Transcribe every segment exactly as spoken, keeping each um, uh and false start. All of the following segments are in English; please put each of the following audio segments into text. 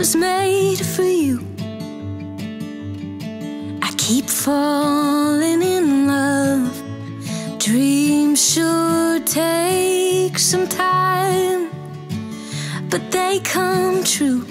was made for you. I keep falling in love. Dreams sure take some time, but they come true.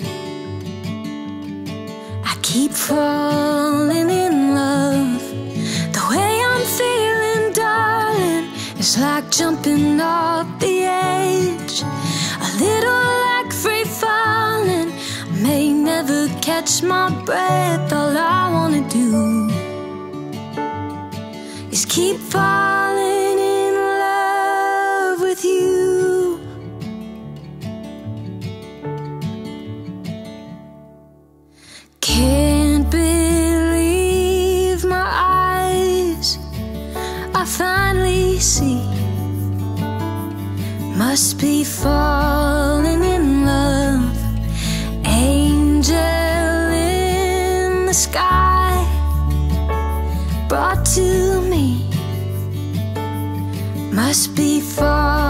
I keep falling in love. The way I'm feeling, darling, it's like jumping off the edge. A little like free falling. I may never catch my breath. All I wanna do is keep falling in love with you. Can't believe my eyes, I finally see. Must be falling in love. Angel in the sky brought to me. Must be falling